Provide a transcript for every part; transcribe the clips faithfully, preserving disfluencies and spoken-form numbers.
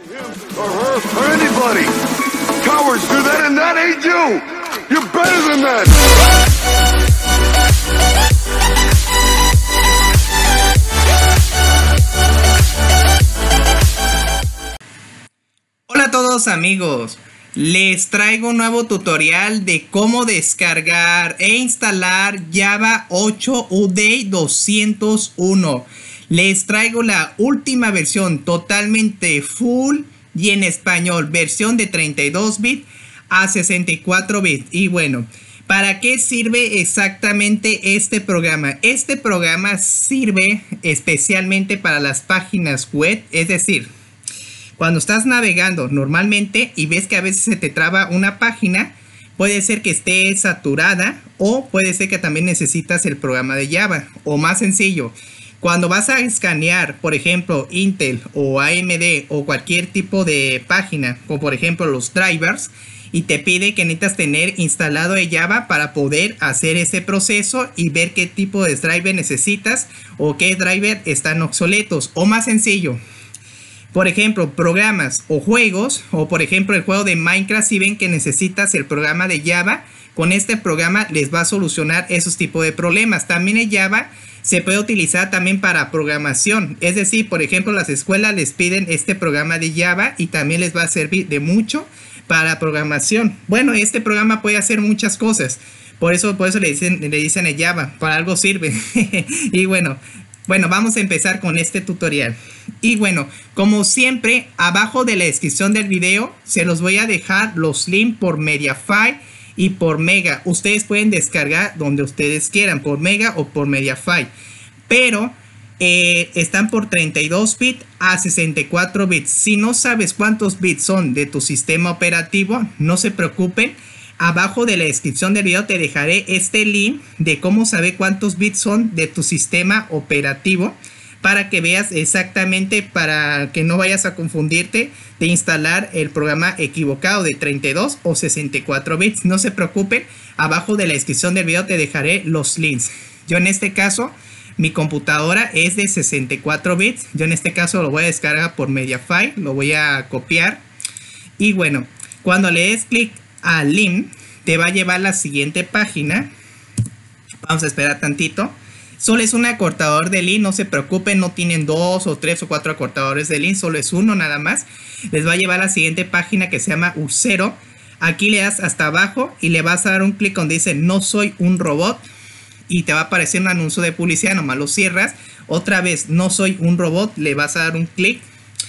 Or her, or anybody. Cowards do that and that ain't you. You're better than that. Hola a todos amigos, les traigo un nuevo tutorial de cómo descargar e instalar Java ocho U D E doscientos uno. Les traigo la última versión totalmente full y en español, versión de treinta y dos bits a sesenta y cuatro bits. Y bueno, ¿para qué sirve exactamente este programa? Este programa sirve especialmente para las páginas web, es decir, cuando estás navegando normalmente y ves que a veces se te traba una página, puede ser que esté saturada o puede ser que también necesitas el programa de Java. O más sencillo, cuando vas a escanear, por ejemplo, Intel o A M D o cualquier tipo de página, como por ejemplo los drivers, y te pide que necesitas tener instalado el Java para poder hacer ese proceso y ver qué tipo de driver necesitas o qué driver están obsoletos. O más sencillo, por ejemplo, programas o juegos, o por ejemplo el juego de Minecraft, si ven que necesitas el programa de Java, con este programa les va a solucionar esos tipos de problemas. También el Java se puede utilizar también para programación, es decir, por ejemplo, las escuelas les piden este programa de Java y también les va a servir de mucho para programación. Bueno, este programa puede hacer muchas cosas, por eso, por eso le dicen, le dicen el Java, para algo sirve. Y bueno, Bueno, vamos a empezar con este tutorial. Y bueno, como siempre, abajo de la descripción del video se los voy a dejar los links por Mediafire y por Mega. Ustedes pueden descargar donde ustedes quieran, por Mega o por Mediafire. Pero eh, están por treinta y dos bits a sesenta y cuatro bits. Si no sabes cuántos bits son de tu sistema operativo, no se preocupen. Abajo de la descripción del video te dejaré este link de cómo saber cuántos bits son de tu sistema operativo, para que veas exactamente, para que no vayas a confundirte de instalar el programa equivocado de treinta y dos o sesenta y cuatro bits. No se preocupen, abajo de la descripción del video te dejaré los links. Yo en este caso, mi computadora es de sesenta y cuatro bits. Yo en este caso lo voy a descargar por Mediafire, lo voy a copiar. Y bueno, cuando le des clic al link, te va a llevar a la siguiente página. Vamos a esperar tantito. Solo es un acortador de link, no se preocupen, no tienen dos o tres o cuatro acortadores de link, solo es uno nada más. Les va a llevar a la siguiente página que se llama Ursero. Aquí le das hasta abajo y le vas a dar un clic donde dice no soy un robot, y te va a aparecer un anuncio de publicidad, nomás lo cierras. Otra vez, no soy un robot, le vas a dar un clic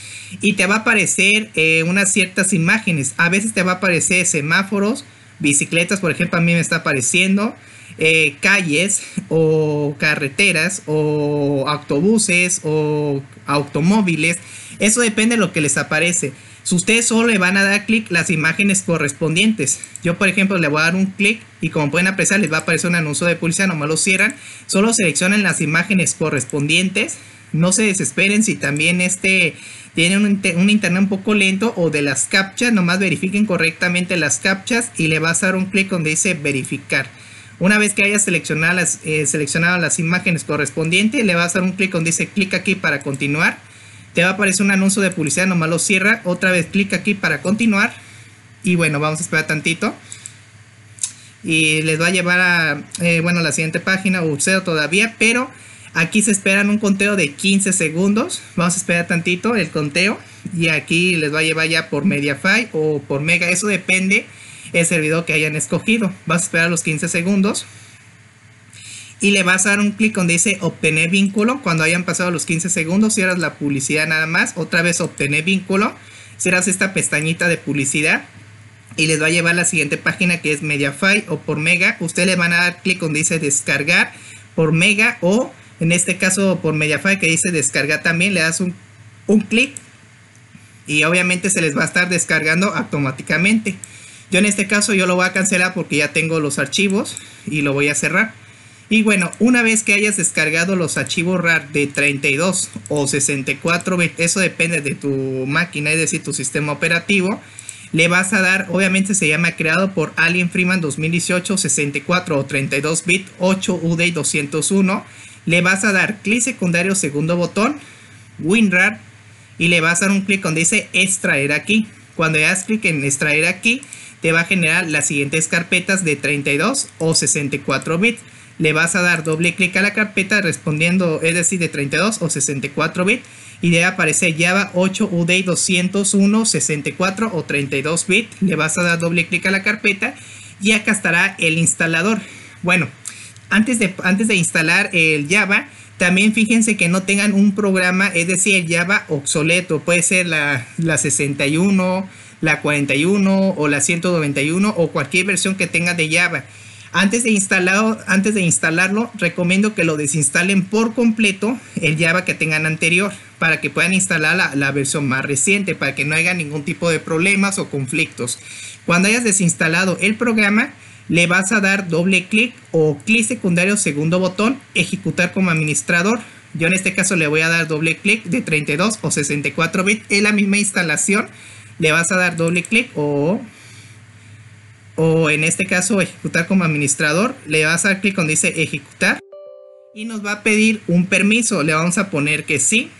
y te va a aparecer eh, unas ciertas imágenes. A veces te va a aparecer semáforos, bicicletas, por ejemplo a mí me está apareciendo, eh, calles o carreteras o autobuses o automóviles. Eso depende de lo que les aparece. Si ustedes solo le van a dar clic las imágenes correspondientes. Yo por ejemplo le voy a dar un clic y como pueden apreciar les va a aparecer un anuncio de publicidad, nomás lo cierran. Solo seleccionen las imágenes correspondientes. No se desesperen si también este tiene un, un internet un poco lento o de las captchas, nomás verifiquen correctamente las captchas y le vas a dar un clic donde dice verificar. Una vez que hayas seleccionado las, eh, seleccionado las imágenes correspondientes, le vas a dar un clic donde dice clic aquí para continuar. Te va a aparecer un anuncio de publicidad, nomás lo cierra. Otra vez clic aquí para continuar. Y bueno, vamos a esperar tantito. Y les va a llevar a, eh, bueno, la siguiente página, Ursero todavía, pero aquí se esperan un conteo de quince segundos. Vamos a esperar tantito el conteo. Y aquí les va a llevar ya por Mediafire o por Mega. Eso depende el servidor que hayan escogido. Vas a esperar los quince segundos. Y le vas a dar un clic donde dice obtener vínculo. Cuando hayan pasado los quince segundos, cierras la publicidad nada más. Otra vez obtener vínculo. Cierras esta pestañita de publicidad. Y les va a llevar a la siguiente página que es Mediafire o por Mega. Ustedes le van a dar clic donde dice descargar por Mega o en este caso por Mediafire que dice descargar también. Le das un, un clic y obviamente se les va a estar descargando automáticamente. Yo en este caso yo lo voy a cancelar porque ya tengo los archivos y lo voy a cerrar. Y bueno, una vez que hayas descargado los archivos RAR de treinta y dos o sesenta y cuatro bits, eso depende de tu máquina, es decir, tu sistema operativo, le vas a dar, obviamente se llama creado por Alien Freeman dos mil dieciocho, sesenta y cuatro o treinta y dos bits, ocho U D E doscientos uno. Le vas a dar clic secundario, segundo botón, WinRAR, y le vas a dar un clic donde dice extraer aquí. Cuando das clic en extraer aquí, te va a generar las siguientes carpetas de treinta y dos o sesenta y cuatro bits. Le vas a dar doble clic a la carpeta respondiendo, es decir, de treinta y dos o sesenta y cuatro bits, y debe aparecer Java ocho U D I doscientos uno, sesenta y cuatro o treinta y dos bits. Le vas a dar doble clic a la carpeta y acá estará el instalador. Bueno, antes de, antes de instalar el Java, también fíjense que no tengan un programa, es decir, el Java obsoleto. Puede ser la, la sesenta y uno, la cuarenta y uno o la ciento noventa y uno o cualquier versión que tenga de Java. Antes de, instalar, antes de instalarlo, recomiendo que lo desinstalen por completo el Java que tengan anterior, para que puedan instalar la, la versión más reciente, para que no haya ningún tipo de problemas o conflictos. Cuando hayas desinstalado el programa, le vas a dar doble clic o clic secundario segundo botón, ejecutar como administrador. Yo en este caso le voy a dar doble clic de treinta y dos o sesenta y cuatro bits, es la misma instalación. Le vas a dar doble clic o... o en este caso ejecutar como administrador, le vas a dar clic donde dice ejecutar y nos va a pedir un permiso. Le vamos a poner que sí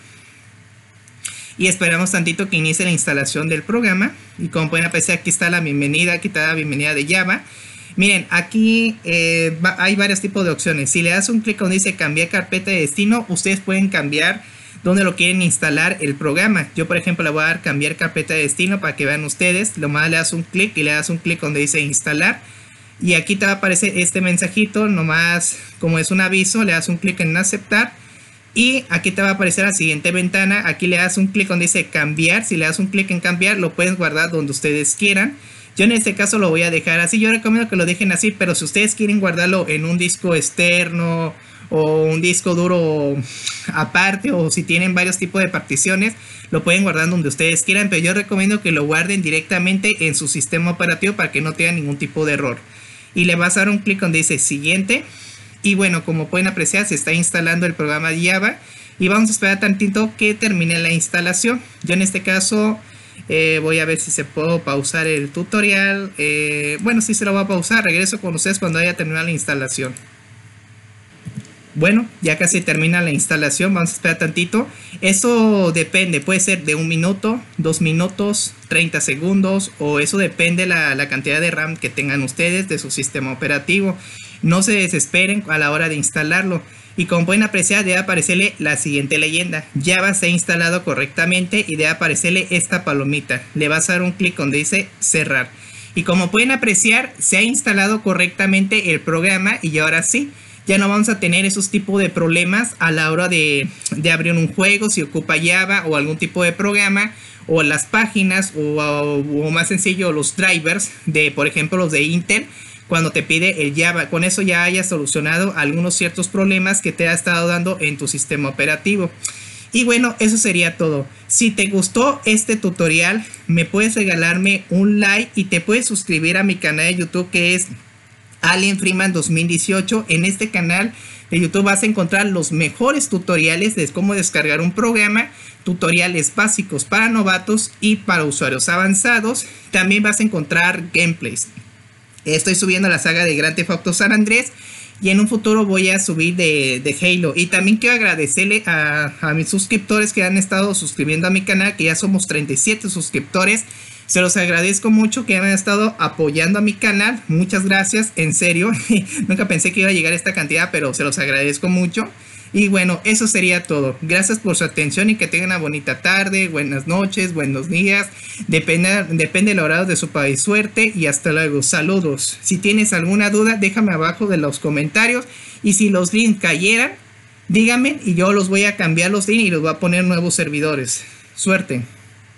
y esperamos tantito que inicie la instalación del programa. Y como pueden apreciar, aquí está la bienvenida, aquí está la bienvenida de Java. Miren, aquí eh, va, hay varios tipos de opciones. Si le das un clic donde dice cambiar carpeta de destino, ustedes pueden cambiar donde lo quieren instalar el programa. Yo por ejemplo le voy a dar cambiar carpeta de destino para que vean ustedes. Lo más le das un clic y le das un clic donde dice instalar y aquí te va a aparecer este mensajito. Nomás como es un aviso, le das un clic en aceptar y aquí te va a aparecer la siguiente ventana. Aquí le das un clic donde dice cambiar. Si le das un clic en cambiar, lo puedes guardar donde ustedes quieran. Yo en este caso lo voy a dejar así. Yo recomiendo que lo dejen así, pero si ustedes quieren guardarlo en un disco externo o un disco duro aparte, o si tienen varios tipos de particiones, lo pueden guardar donde ustedes quieran, pero yo recomiendo que lo guarden directamente en su sistema operativo para que no tengan ningún tipo de error. Y le vas a dar un clic donde dice siguiente y bueno, como pueden apreciar, se está instalando el programa de Java y vamos a esperar tantito que termine la instalación. Yo en este caso eh, voy a ver si se puedo pausar el tutorial. eh, bueno, sí se lo voy a pausar. Regreso con ustedes cuando haya terminado la instalación. Bueno, ya casi termina la instalación, vamos a esperar tantito. Eso depende, puede ser de un minuto, dos minutos, treinta segundos, o eso depende la, la cantidad de RAM que tengan ustedes de su sistema operativo. No se desesperen a la hora de instalarlo. Y como pueden apreciar, debe aparecerle la siguiente leyenda: Java se ha instalado correctamente, y debe aparecerle esta palomita. Le vas a dar un clic donde dice cerrar. Y como pueden apreciar, se ha instalado correctamente el programa y ahora sí, ya no vamos a tener esos tipos de problemas a la hora de, de abrir un juego, si ocupa Java o algún tipo de programa, o las páginas, o, o, o más sencillo, los drivers de, por ejemplo, los de Intel, cuando te pide el Java. Con eso ya hayas solucionado algunos ciertos problemas que te ha estado dando en tu sistema operativo. Y bueno, eso sería todo. Si te gustó este tutorial, me puedes regalarme un like y te puedes suscribir a mi canal de YouTube, que es Alien Freeman dos mil dieciocho. En este canal de YouTube vas a encontrar los mejores tutoriales de cómo descargar un programa, tutoriales básicos para novatos y para usuarios avanzados. También vas a encontrar gameplays. Estoy subiendo la saga de Grand Theft Auto San Andrés y en un futuro voy a subir de, de Halo. Y también quiero agradecerle a, a mis suscriptores que han estado suscribiendo a mi canal, que ya somos treinta y siete suscriptores. Se los agradezco mucho que han estado apoyando a mi canal. Muchas gracias, en serio. Nunca pensé que iba a llegar a esta cantidad, pero se los agradezco mucho. Y bueno, eso sería todo. Gracias por su atención y que tengan una bonita tarde, buenas noches, buenos días. Depende, depende del horario de su país. Suerte y hasta luego. Saludos. Si tienes alguna duda, déjame abajo de los comentarios. Y si los links cayeran, díganme y yo los voy a cambiar los links y los voy a poner nuevos servidores. Suerte.